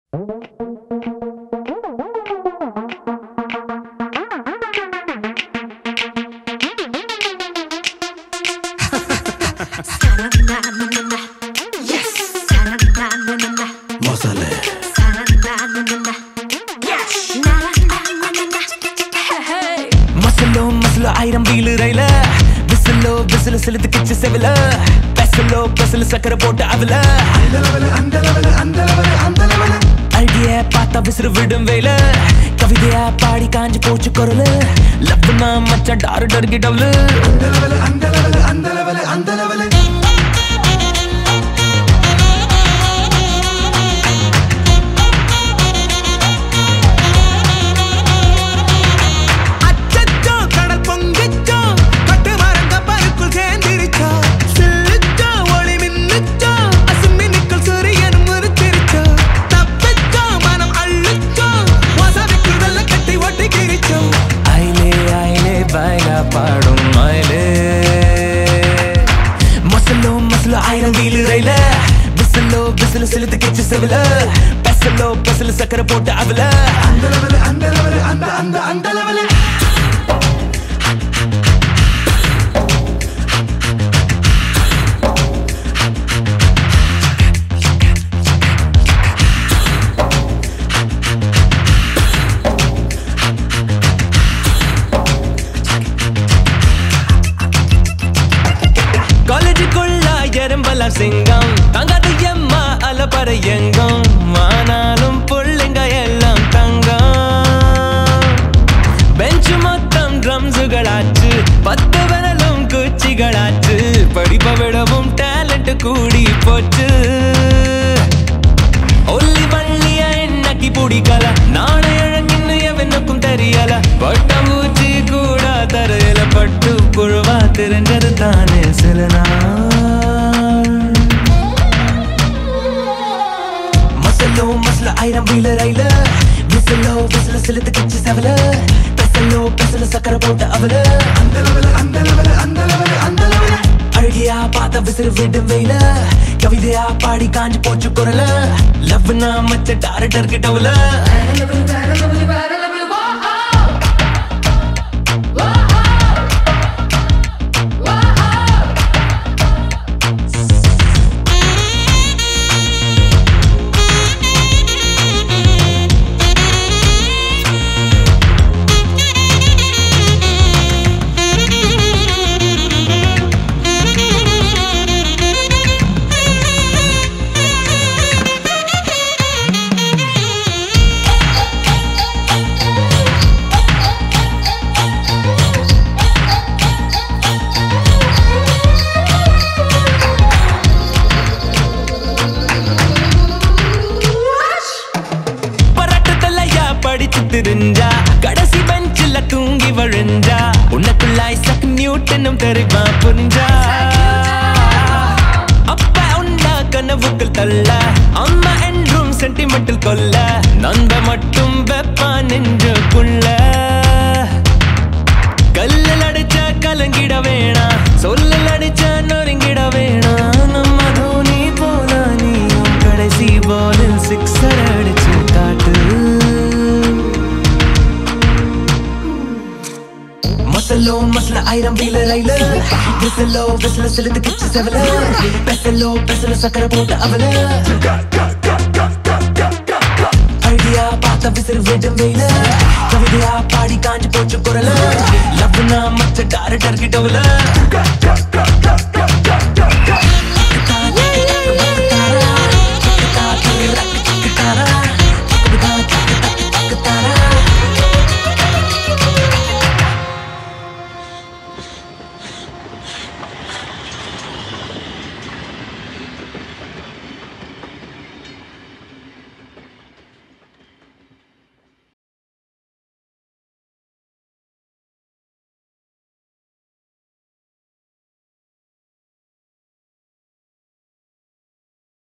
ஆயிரம் வீலு ரயில விசிலோ விசில செலுத்து கிச்சு செவில பெசலோ பெசல சக்கரை போட்டு அவல அழகிய பார்த்தா விசிறு விடும் வேல கவிதையா பாடி காஞ்சி போச்சு குரல் லவ்னா மச்சா டாரு டர்கி டவுலு பாடும் மயிலே மசலோ மசலோ ஆயிரம் வீலு ரயில விசிலோ விசில செலுத்து கிச்சு செவில பெசலோ பெசல சக்கரை போட்டு அவல சிங்கம் தங்காத எம்மா அலப்பற எங்கும் ஆனாலும் புள்ளைங்க எல்லாம் தங்கம் பெஞ்சு மொத்தம் ட்ரம்ஸுகளாச்சு 10 விரலும் குச்சிகளாச்சு படிப்ப விடவும் டேலண்ட் கூடி போச்சு ஒல்லி வள்ளிய என்னக்கி பிடிக்கல நானே இழங்கின்னு எவனுக்கும் தெரியல பட்டம் ஊச்சி கூட தரையில பட்டு புழுவா தெரிஞ்சது தானே சில நாள் மசல ஆயிரம் வீல ரயில விசிலோ விசில செலுத்து கிச்சு செவல பெசலோ பெசல சக்கரை போட்டு அவல அழகியா பார்த்த விசிறு விடும் வெயில கவிதையா பாடி காஞ்சி போச்சு குரல லவ்னா மச்ச டாரு டர்கி டவுல தெரிஞ்சா கடைசி பெஞ்சில தூங்கி வழிஞ்சா உனக்குள்ள ஐசக் நியூட்டனும் தெரிவா புரிஞ்சா அப்பா உண்டா கனவுகள் தள்ள அம்மா என்றும் சென்டிமெண்டல் கொல்ல நண்ப மட்டும் வெப்பா நெஞ்சுக்குள்ள கல்லில் அடிச்ச கலங்கிட வேணா சொல்லில் அடிச்ச நொறுங்கிட வேணா நம்ம தோனி போல நீயும் கடைசி பாலில் 6 அடிச்சு காட்டு மசலோ மசல ஆயிரம் வீல ரயில விசிலோ விசில செலுத்து கிச்சு செவல பெசலோ பெசல சக்கரை போட்டு அவல அழகியா பார்த்த விசிறு விடும் வெயில கவிதையா பாடி காஞ்சி போச்சு குரல லவ்னா மச்ச டாரு டர்கி டவுல